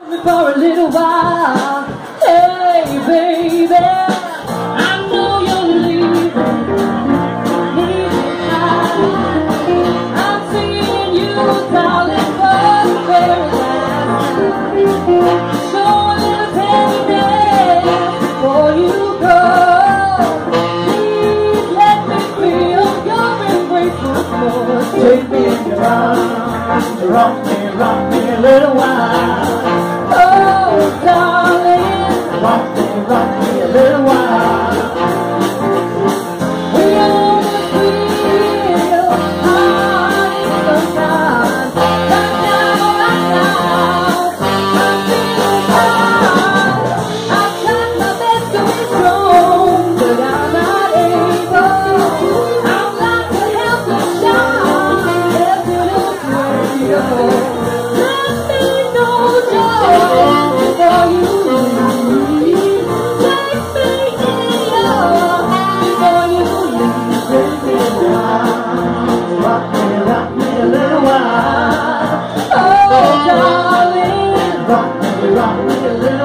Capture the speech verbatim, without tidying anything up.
For a little while, hey baby, I know you're leaving, leaving high. I'm singing you, darling, for the very last time. Show a little tenderness before you go. Please let me feel your embrace once more. Take me in your arms, rock me, rock me a little while. Oh, darling, rock me, rock me a little while. We almost feel high sometimes. Right now, right now, I'm feeling high. I've tried my best to be strong, but I'm not able. I'm like a helpless child, left in a cradle. Rock me, rock me a little